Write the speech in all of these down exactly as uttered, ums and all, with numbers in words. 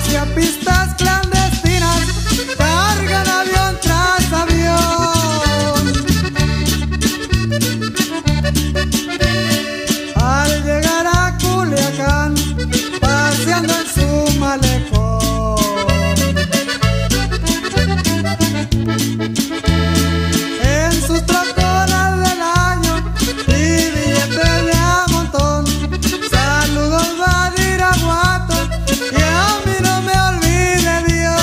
hacia pistas clandestinas, cargan avión tras avión. Al llegar a Culiacán, paseando en su malecón, en sus troconas del año y billetes de a montón. Saludos Badiraguato, y a mí no me olvide Dios.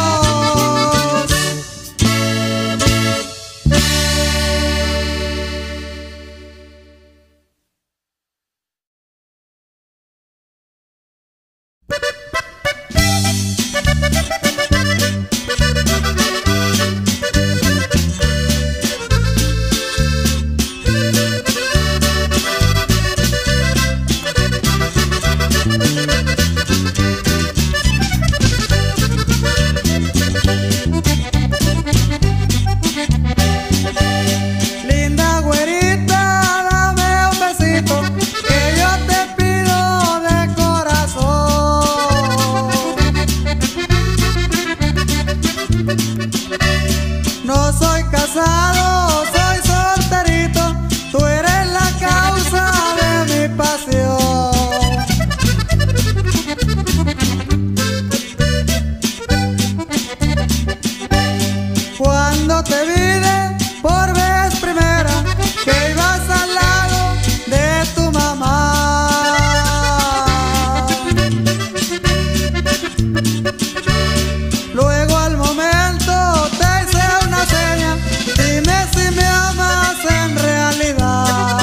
Linda güerita, dame un besito, que yo te pido de corazón. No soy casado, soy solterito, tú eres la causa de mi pasión. Cuando te vi de por vez primera, que ibas al lado de tu mamá, luego al momento te hice una seña, dime si me amas en realidad.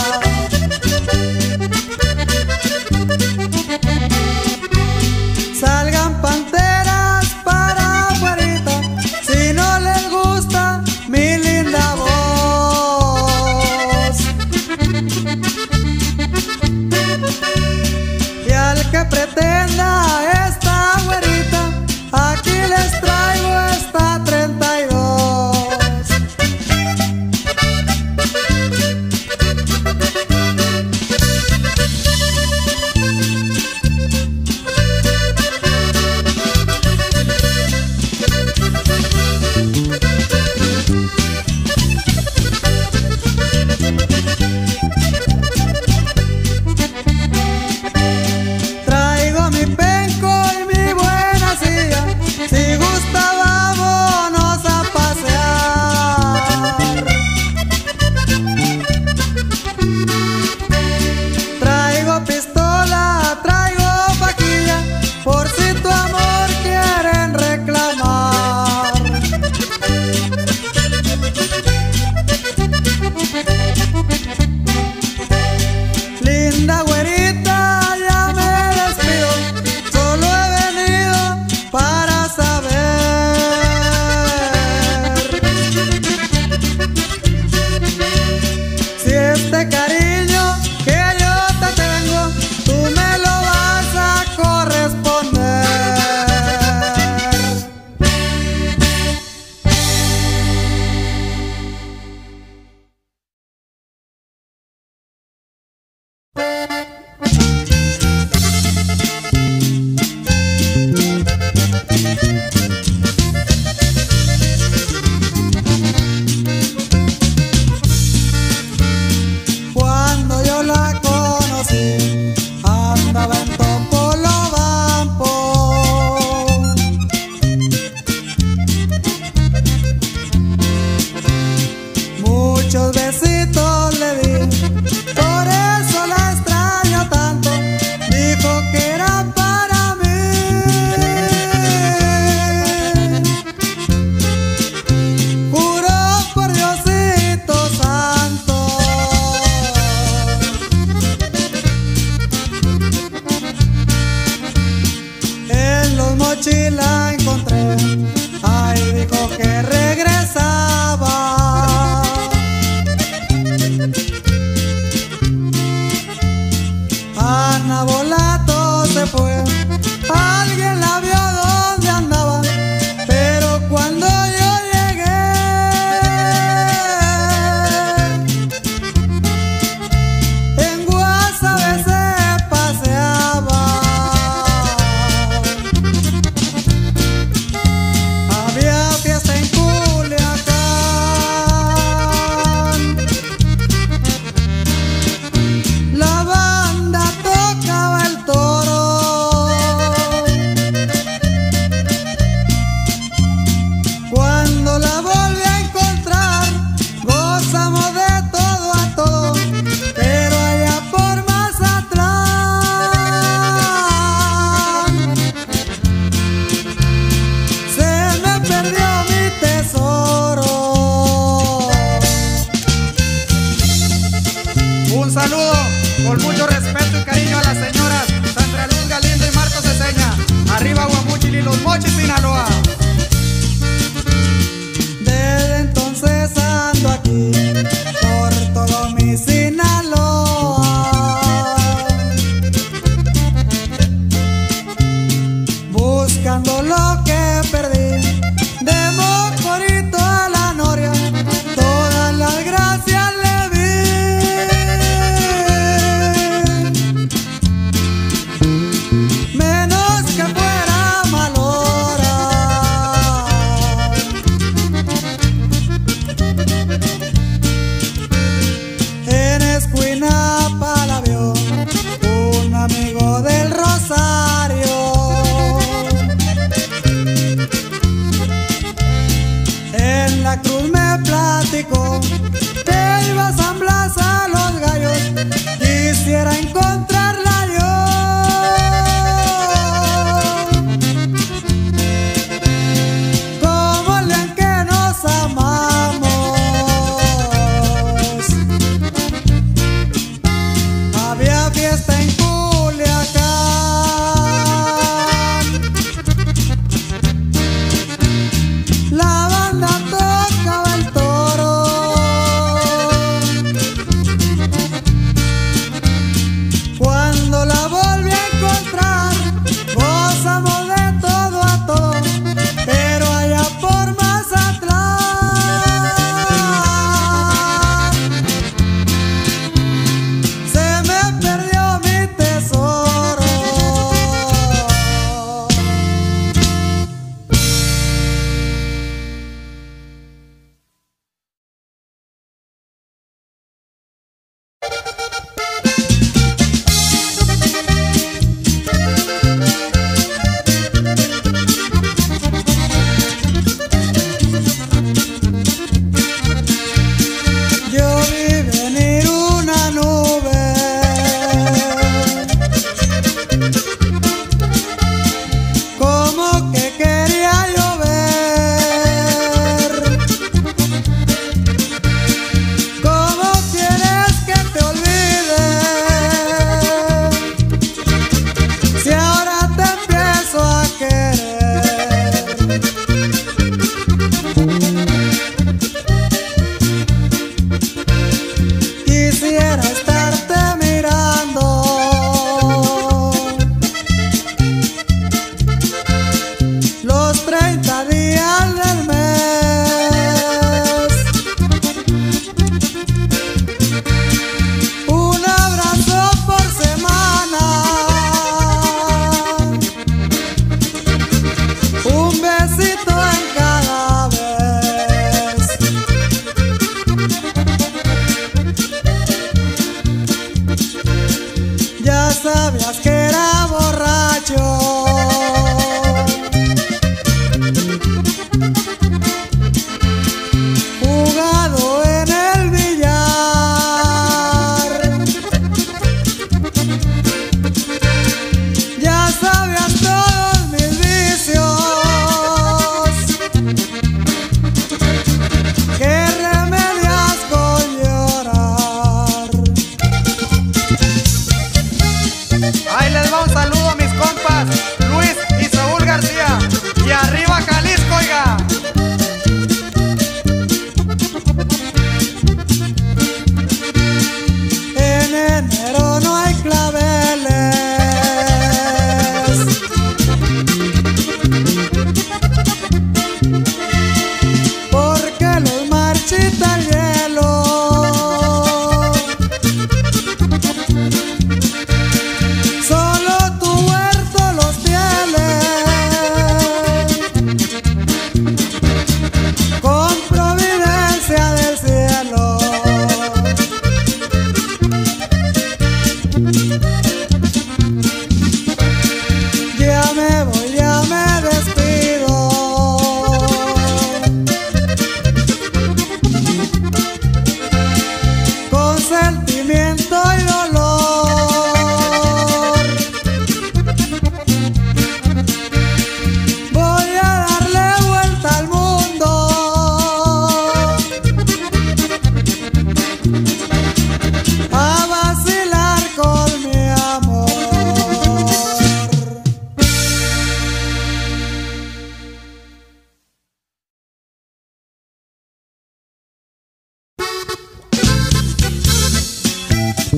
Salgan panteras para afuerita, si no les gusta mi linda voz. Y al que pretenda esta güerita, aquí les traigo esta treinta y dos. Traigo mi penco y mi buena silla, si gusta vámonos a pasear. Traigo pistola, traigo vaquilla, por si tu amor quieren reclamar. Linda güerita, ya me despido, solo he venido para saber si este cariño que yo te tengo, tú me lo vas a corresponder. Cuando yo la conocí, andaba en Topolobampo. Muchos besitos le di, por eso la extraño tanto. Dijo que era para mí. Juró por Diosito santo. En los mochis la encontré, ahí dijo que regresaba. Ana Volato se fue, alguien la vio donde andaba, pero cuando yo llegué, en Guasave se paseaba. Los Mochis, Sinaloa. Desde entonces ando aquí por todo mi Sinaloa, buscando lo que perdí. De Mocorito a la Noria, todas las gracias le vi, menos que fuera mal hora. En Escuinapa la vio un amigo del Rosario,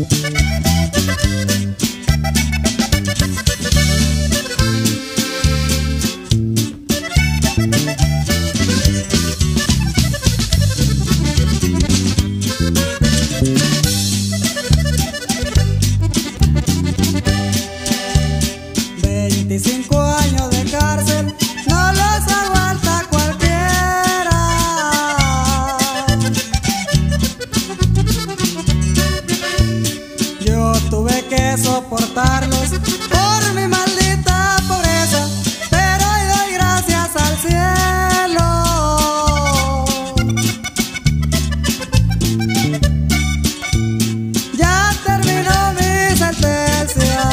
veinticinco años de cárcel no los aguanta cualquiera. Yo tuve que soportarlos por mi maldita pobreza, pero hoy doy gracias al cielo. Ya terminó mi sentencia.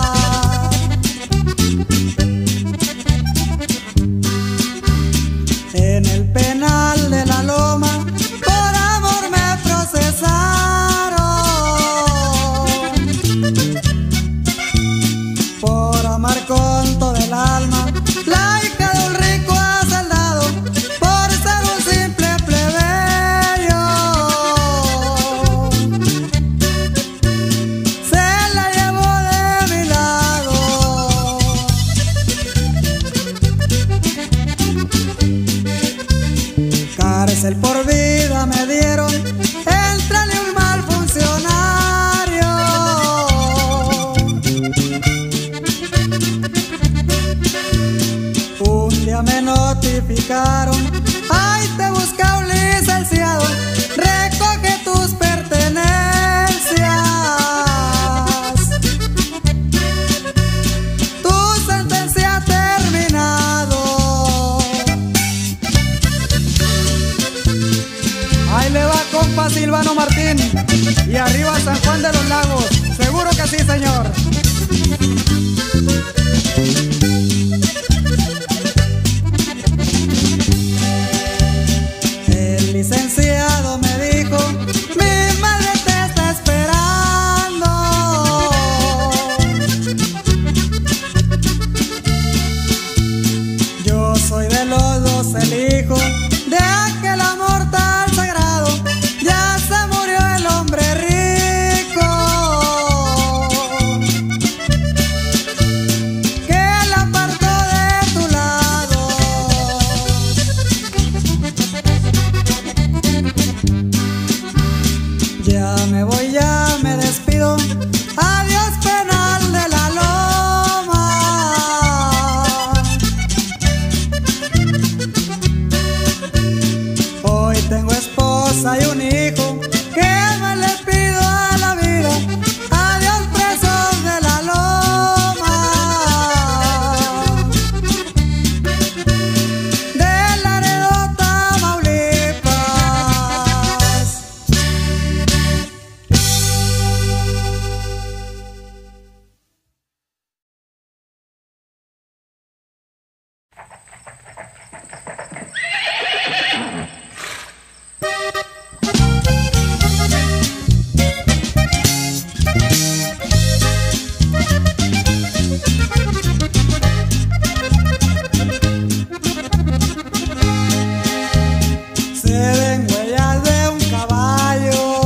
En el penal de la Loma por amor me procesaron, por amar con todo el alma la hija de un rico hacendado, por ser un simple plebeyo. Se la llevó de mi lado. Cárcel por vida me dieron, entrale un mal funcionario. Un día me notificaron, ahí te busca un licenciado, recoge tus pertenencias. Tu sentencia ha terminado. Ahí le va, compa Silvano Martín, y arriba San Juan de los Lagos, seguro que sí, señor. El licenciado me dijo, mi madre te está esperando. Yo soy de los dos el hijo de aquel amor tan sagrado. Ya se murió el hombre rico que la apartó de tu lado. Ya me voy, ya me despido. Adiós, penal de la Loma. Hoy tengo esposa y un hijo, ¿qué más le pido a la vida? Adiós, presos de la Loma, de Laredo, Tamaulipas. Se ven huellas de un caballo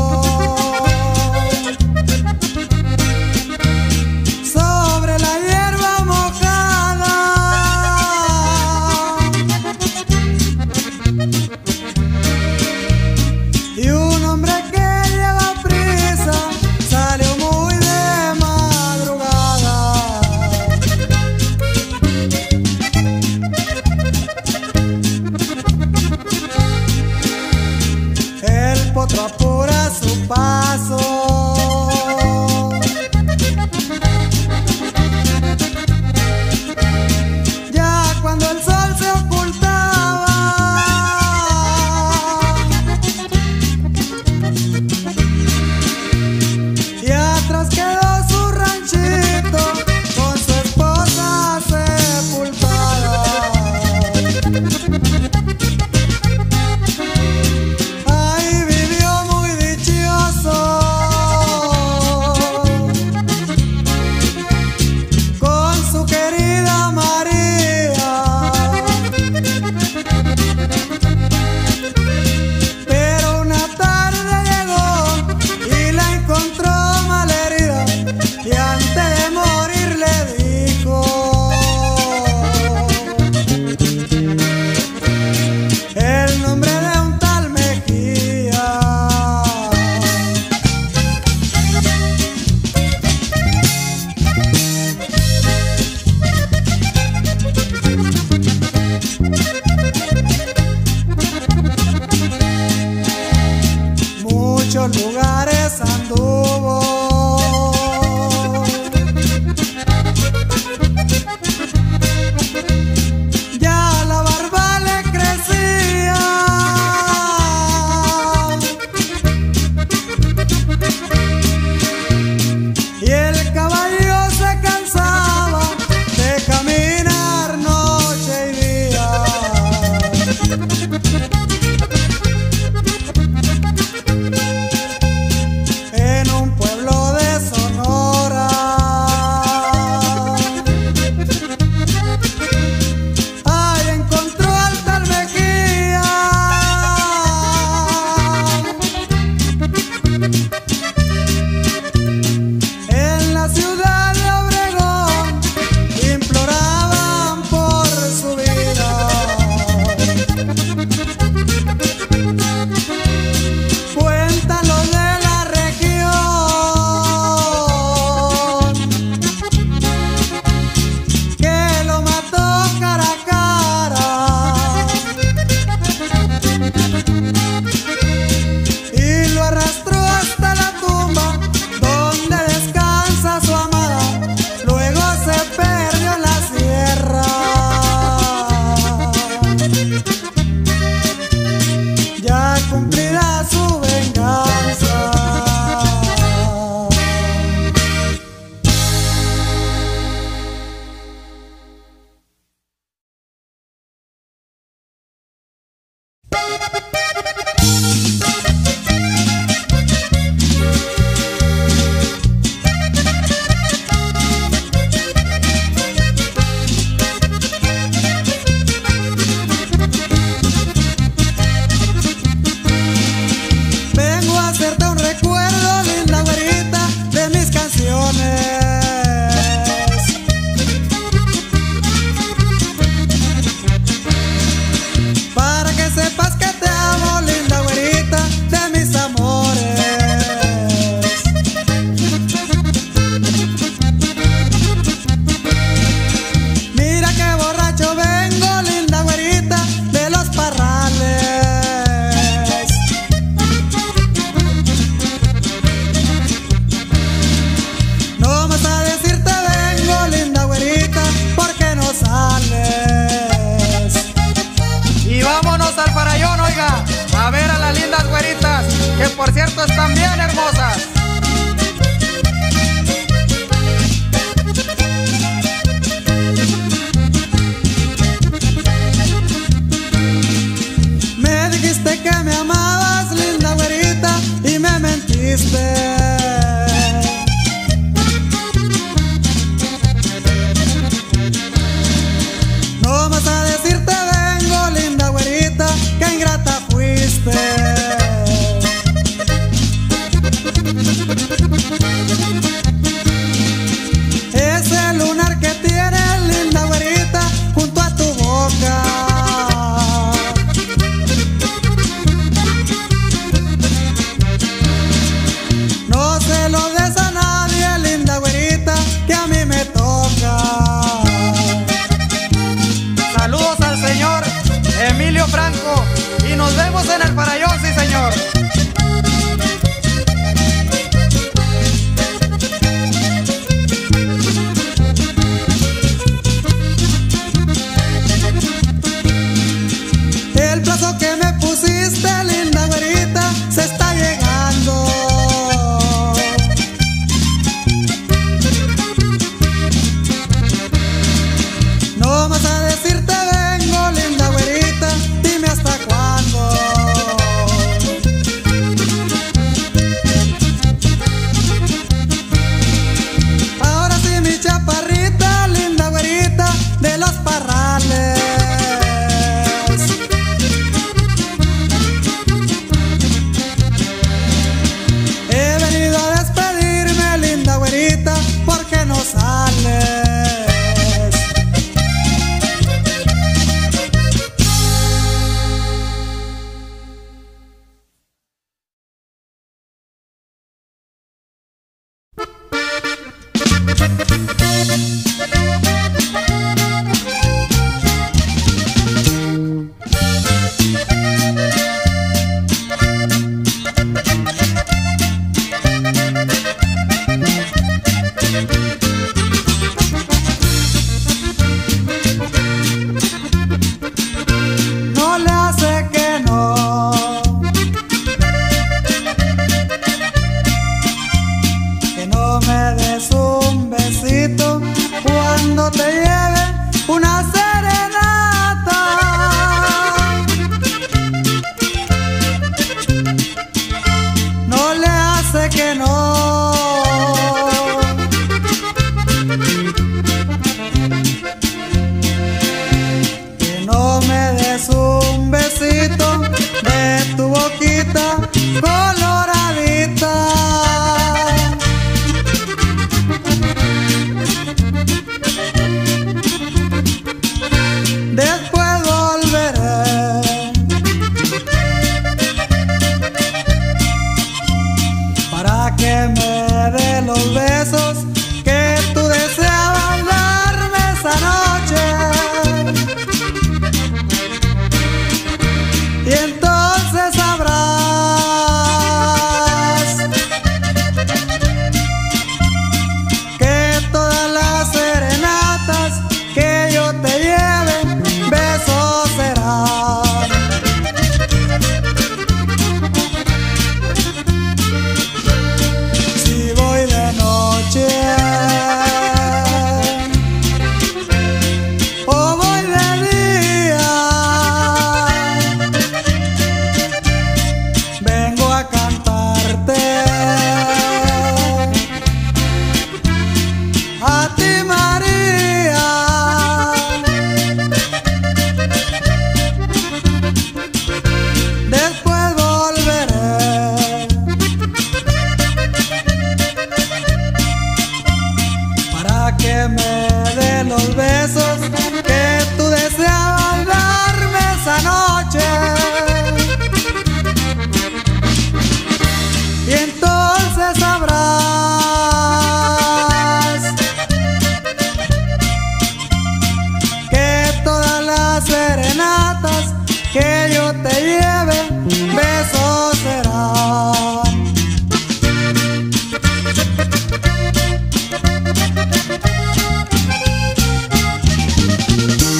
sobre la hierba mojada. güeritas, que por cierto están bien hermosas. Me dijiste que me amabas, linda güerita, y me mentiste. No vas a decirte vengo, linda güerita, que ingrata fuiste. Ese lunar que tienes, linda güerita, junto a tu boca, no se lo des a nadie, linda güerita, que a mí me toca. Saludos al señor Emilio Franco y nos vemos en el Farallón, sí señor. El plazo que me pusiste, linda güerita, se está llegando. No vas a decirte vengo, linda güerita, dime hasta cuándo. Ahora sí, mi chaparrita, linda güerita, de los parrales. He venido a despedirme, linda güerita, porque no sales. No le hace que no, que no me des un besito cuando te lleve una serenata. No le hace que no, que no me des un besito de tu boquita coloradita. Después volveré para que me dé los besos que tú deseabas darme esa noche. Y entonces sabrás que todas las serenatas que yo te lleve, besos serán. Si voy de noche o voy de día, vengo a cantarte a ti, María. Después volveré para que me dé los besos que tú deseabas darme esa noche. Y entonces sabrás que todas las serenatas que yo te lleve, besos serán.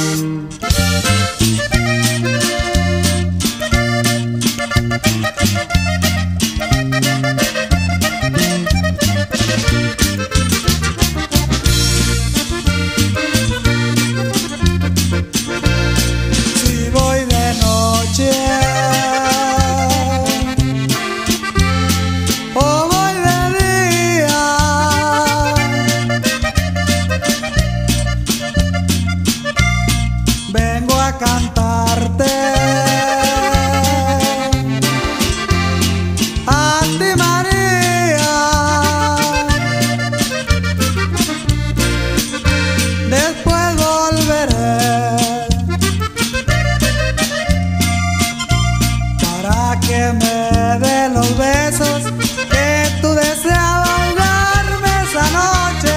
Thank you. cantarte. A ti, María, después volveré para que me dé los besos que tú deseabas darme esa noche.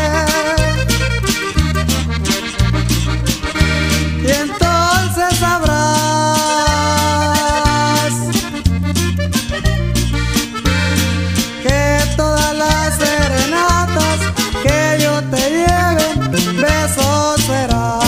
Y entonces sabrás que todas las serenatas que yo te lleve, besos serán.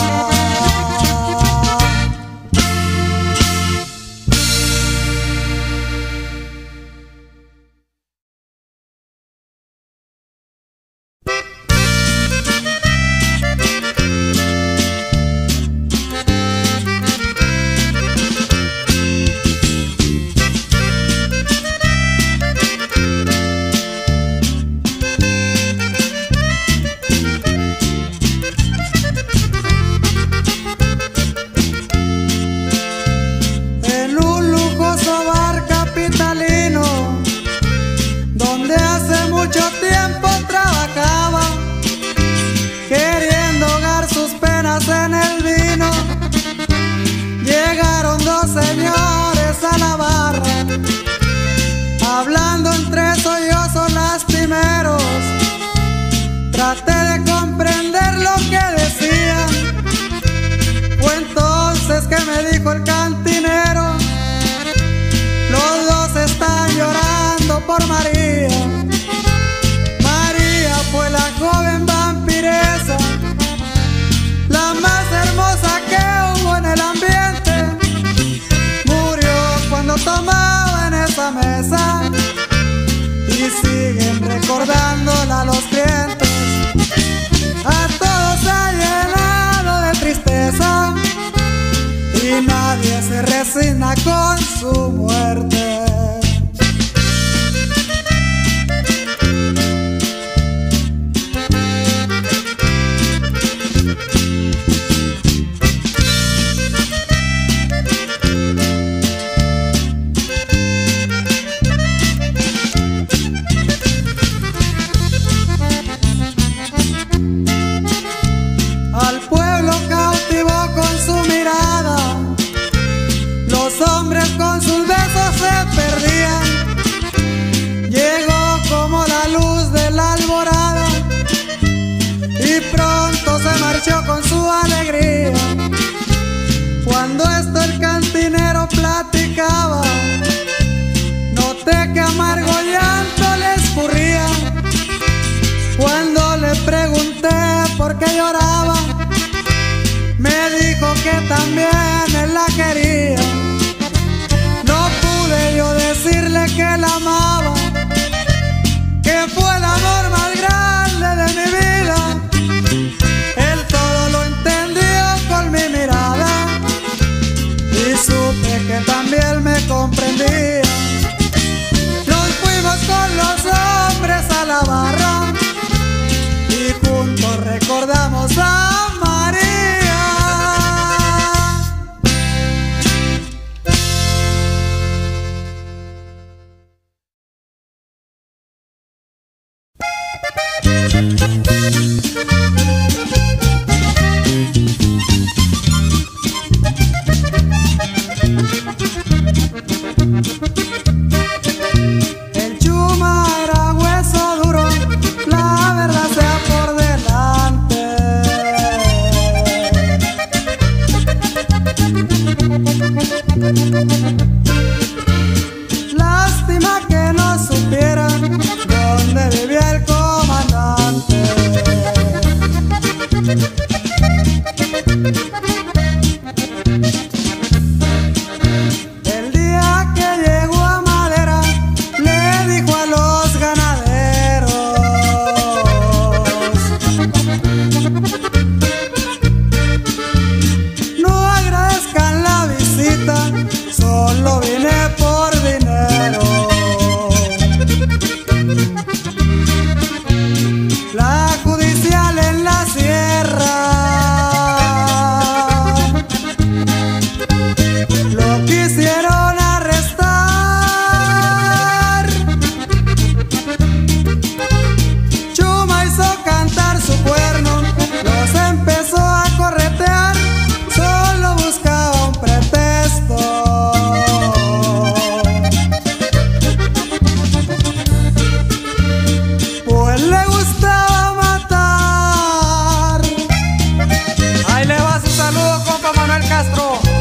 En el vino llegaron dos señores a la barra, hablando entre sollozos lastimeros. Traté de comprender lo que decían. Fue entonces que me dijo el cantinero: los dos están llorando por María. María fue la joven vampiresa, la más hermosa que hubo en el ambiente. Murió cuando tomaba en esa mesa y siguen recordándola los clientes. A todos ha llenado de tristeza y nadie se resigna con su muerte. Al pueblo cautivó con su mirada, los hombres con sus besos se perdían. Llegó como la luz de la alborada y pronto se marchó con su alegría. Cuando esto el cantinero platicaba, noté que amargo llanto le escurría. Cuando le pregunté por qué lloraba, me dijo que también él la quería. No pude yo decirle que la amaba, que fue el amor más grande de mi vida. Él todo lo entendió con mi mirada y supe que también me comprendía. Nos fuimos con los hombres a la barra y juntos recordamos a María. El Chuma era hueso duro, la verdad sea por delante. Lástima que no supieran dónde vivía el comandante. El día que llegó a Madera, le dijo a los ganaderos: no agradezcan la visita, solo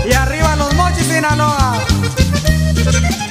y arriba los Mochis, Sinaloa.